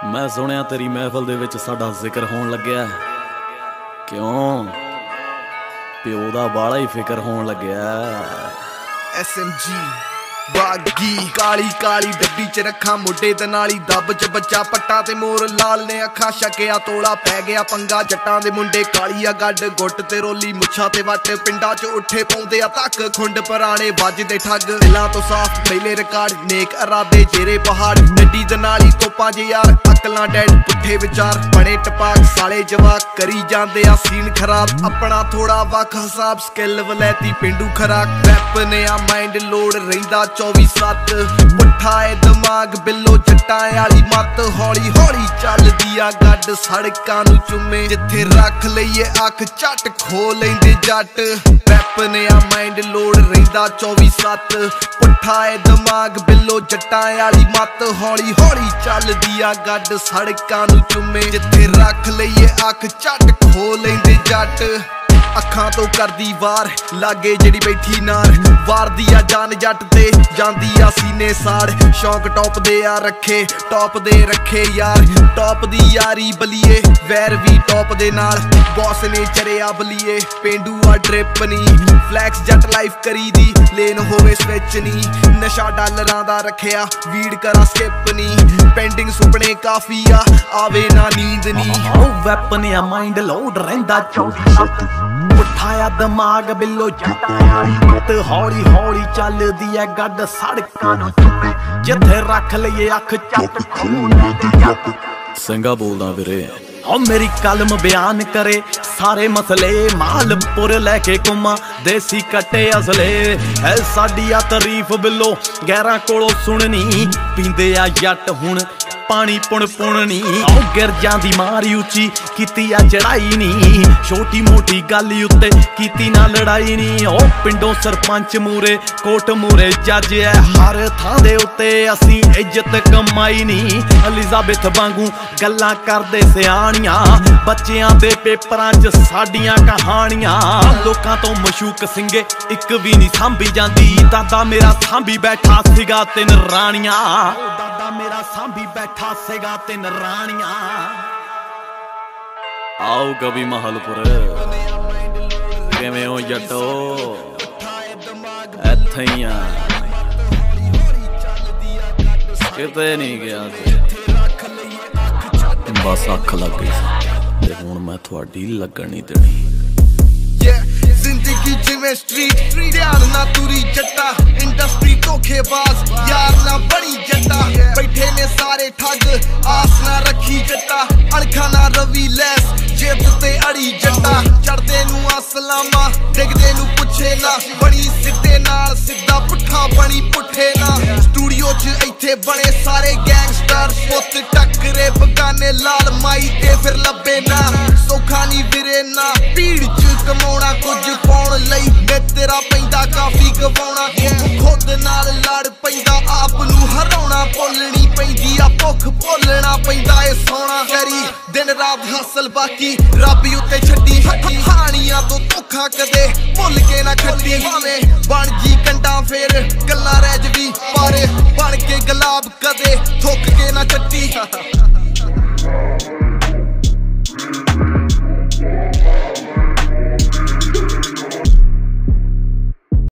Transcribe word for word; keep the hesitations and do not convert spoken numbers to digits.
मैं सुनिया तेरी महफिल दे विच साडा जिक्र होण लग्या। क्यों प्यो दा बाला ही फिकर होण लग्या। एस एम जी बागी काली काली डब्बी च रखा मुंडे ते नाली दब च बच्चा पट्टा ते मोर लाल ने अखा छकिया तोड़ा पै गया पंगा जट्टां दे मुंडे कालिया गड्ड गुट ते रोली मुछा ते वट पिंडा च उठे पाउंदे आ तक खुंड पुराने वजदे ठग दिलां तो साफ पहले रिकॉर्ड नेक इरादे जेरे पहाड़ नड्डी ते नाली तोपां जे यार अकलां डैड पुठे विचार बने टपाक साले जवाक करी जांदे आ सीन खराब अपना थोड़ा वख हिसाब स्किल वलैती पिंडू खराक वैपन आ माइंड लोड रहिंदा चौबी सत्त पुट्ठा है दिमाग बिल्लो जट्टां आली मत हौली हौली चलदी आ गड्ड सड़कां नूं चुमे जिथे रख लईए अख झट खो लैंदे जट वैपन आ माइंड लोड रहिंदा चौबी सत्त पुट्ठा है दिमाग बिल्लो जट्टां आली मत हौली हौली चलदी आ गड्ड सड़कां नूं चुमे जिथे रख लईए अख झट खो लैंदे जट अखां तो करदी वार लागे जेड़ी बैठी नार वार दिया जान जट ते जांदी आ सीने साड़ शौक टॉप दे आ रखे टॉप दे रखे यार टॉप दी यारी बलिए वैर भी टॉप दे नाल बॉस ने चरिया बलिए पेंडू आ ड्रिप नी फ्लैक्स जट लाइफ करी दी लेन होवे स्विच नी नशा डॉलरां दा रखिया वीड करा स्किप नी पेंडिंग सुपने काफी आ आवे ना नींद नी ओ वैपन आ माइंड लोड रहिंदा चौबी सत्त उठाया दिमाग बिल्लो जट हौली हौली चलदी है गड्ड सड़कां नूं चुमे जिथे रख लईए अख झट खो लैंदे जट। सिंगा बोलदा वीरे ओ मेरी कलम बयान करे सारे मसले मालपुर लैके घुमा देसी कट्टे असले है साडी आ तारीफ बिल्लो गैरां कोलों सुननी पींदे आ जट हुण पानी पुण पुणनी ओ गिरजां दी मारी उची कीती आ चढ़ाई नी छोटी मोटी गल उत्ते कीती ना लड़ाई नी ओ पिंडों सरपंच मूरे कोट मूरे जज है हर थां दे उत्ते असी इज्जत कमाई नी एलिजाबेथ वांगू गल्लां करदे सियाणियां बच्चियां दे पेपरां च साडियां कहानियां लोकां तो मशूक सिंगे इक भी नहीं सांभी जांदी दादा मेरा सांभी बैठा सीगा तिन राणियां दादा मेरा सांभी बैठा सेगा तिन राणियां। आओ कभी महलपुर किवें हो जट्टो इत्थे ही आ किते नहीं गया बस अख लग गई ते हुण मैं तुहाडी लगण नहीं देनी। जिंदगी जिवें स्ट्रीट ध्यान ना तुरी जट्टा इंडस्ट्री धोखेबाज यार ना बनी जट्टा बैठे ने सारे ठग आस ना रखी जट्टा अणखा ना रवि लैस जेब ते अड़ी जट्टा चढ़दे नू असलामा डिगदे नू पुछे ना बनी सिद्धे नाल सिद्धा पुट्ठा बनी पुठे ना स्टूडियो च इत्थे बने सारे गैंगस्टर पुत टकरे बगाने लाल माई ते फिर लब्बे ना सौखा नी विरे ना भीड़ च कमाउणा कुछ पाउण लई मैं तेरा पैंदा काफी गवाउणा खुद नाल लड़ पैंदा आप नू हराउणा भुलनी पैंदी आ भुख भुलना पैंदा ए सोना करी दिन रात हासल बाकी रब उत्ते छड्डी हानियां तो धोखा कदे भुल के ना खड्डी भावें बन जी कंडा फिर गल्लां रह जवी पारे बन के गुलाब कदे थुक के ना चट्टी।